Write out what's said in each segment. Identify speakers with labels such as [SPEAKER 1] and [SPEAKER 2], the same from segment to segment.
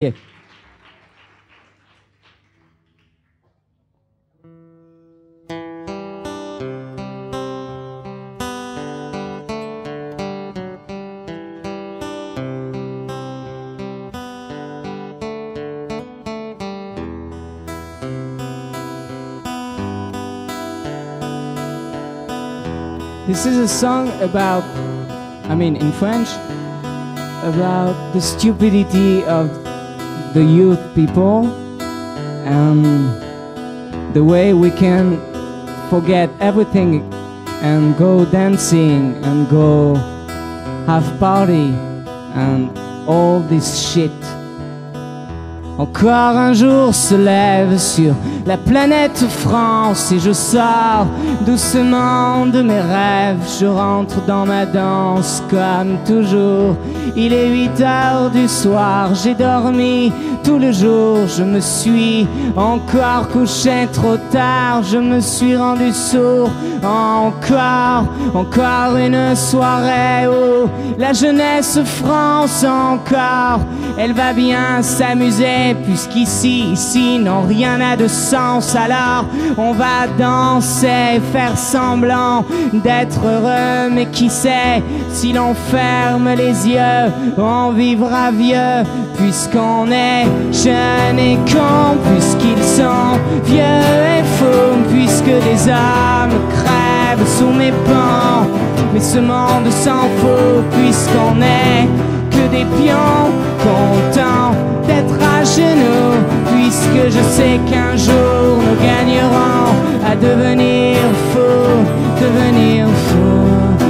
[SPEAKER 1] Yeah. This is a song about, in French, about the stupidity of the youth people and the way we can forget everything and go dancing and go have party and all this shit. Encore un jour se lève sur la planète France et je sors doucement de mes rêves. Je rentre dans ma danse comme toujours. Il est 8 heures du soir, j'ai dormi tout le jour. Je me suis encore couché trop tard, je me suis rendu sourd. Encore une soirée où la jeunesse France encore, elle va bien s'amuser puisqu'ici non rien n'a de sens. Alors on va danser, faire semblant d'être heureux, mais qui sait, si l'on ferme les yeux, on vivra vieux puisqu'on est jeune et con, puisqu'ils sont vieux et fous, puisque des hommes crèvent sous mes pans. Mais ce monde s'en fout puisqu'on est que des pions contents d'être à genoux, puisque je sais qu'un jour nous gagnerons à devenir fous, devenir fous.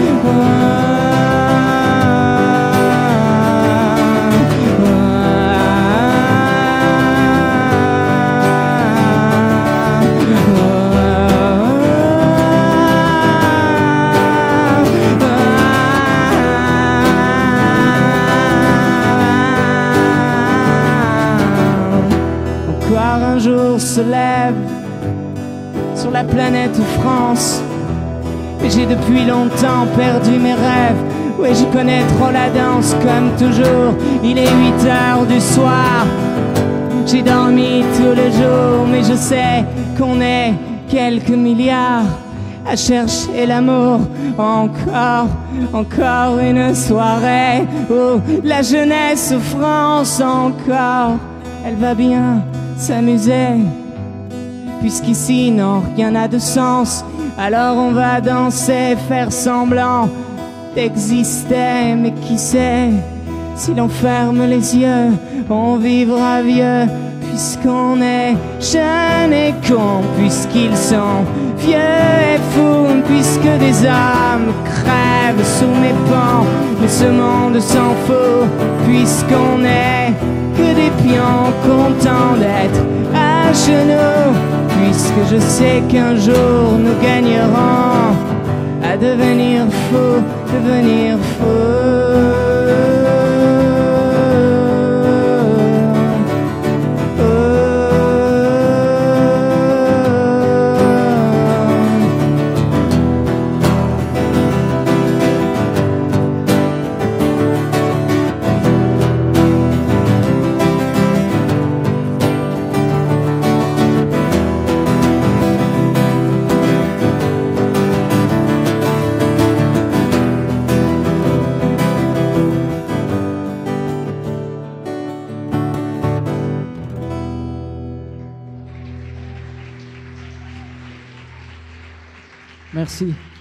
[SPEAKER 1] Un jour se lève sur la planète France, et j'ai depuis longtemps perdu mes rêves. Oui, je connais trop la danse comme toujours. Il est 8 heures du soir, j'ai dormi tout le jour, mais je sais qu'on est quelques milliards à chercher l'amour. Encore une soirée où la jeunesse France encore, elle va bien s'amuser, puisqu'ici non rien n'a de sens. Alors on va danser, faire semblant d'exister, mais qui sait, si l'on ferme les yeux, on vivra vieux puisqu'on est jeune et con, puisqu'ils sont vieux et fous, puisque des hommes crèvent sous mes pans. Mais ce monde s'en fout puisqu'on est que des pions contents d'être à genoux, puisque je sais qu'un jour nous gagnerons à devenir fous, devenir fous. Merci.